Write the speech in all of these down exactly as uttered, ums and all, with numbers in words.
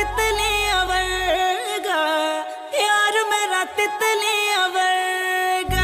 तितलियां वर्गा, यार मेरा तितलियां वर्गा।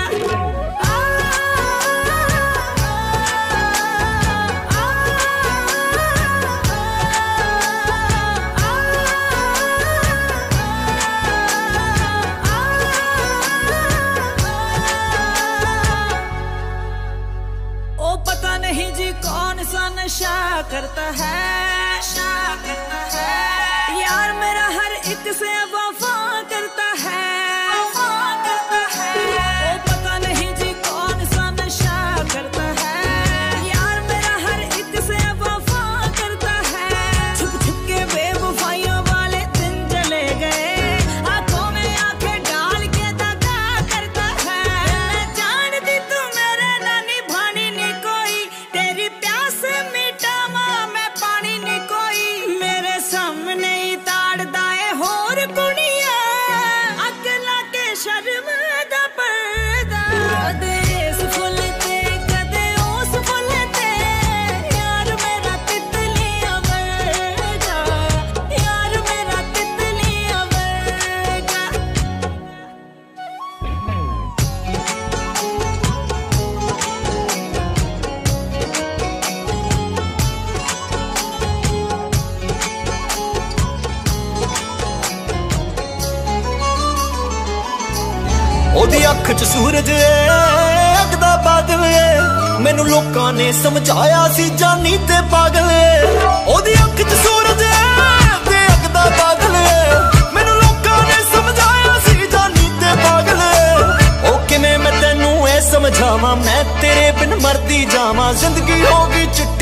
ओ पता नहीं जी कौन सा नशा करता है, नशा करता है यार मेरा, हर एक से वफा करता है, वफा करता है। ओ पता नहीं जी कौन सा नशा करता है, यार मेरा हर एक से वफा करता है। छुप छुप के बेवफाइयों वाले दिन चले गए, आंखों में आंखें डाल के दगा करता है। मैं जानती तू मेरे ना निभानी नहीं कोई, तेरी प्यास मीठा मां मैं पानी नहीं कोई। मेरे सामने ही ताड़दा है होर कुड़िया, अगला के शर्म दा पर्दा। कदे इस फुल ते कदे उस फुल ते, यार मेरा तितलियां वर्गा, यार मेरा तितलियां वर्गा। ओदी अख च सूरज ए, अग दा बादल ए, मैनू लोकां ने समझाया सी जानी ते पागल ए। ओदी अख च सूरज ए, ते अग दा बादल ए, मैनू लोकां ने समझाया सी जानी ते पागल ए। ओ किवें मैं तैनू ए समझावां, मैं तेरे बिन मरदी जावां, जिंदगी होगी चिट्टी